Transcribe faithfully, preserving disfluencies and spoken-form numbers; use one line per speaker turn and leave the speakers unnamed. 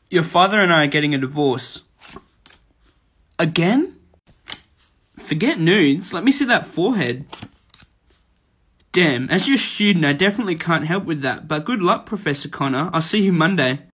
Your father and I are getting a divorce. Again? Forget nudes. Let me see that forehead. Damn, as your student, I definitely can't help with that, but good luck, Professor Connor. I'll see you Monday.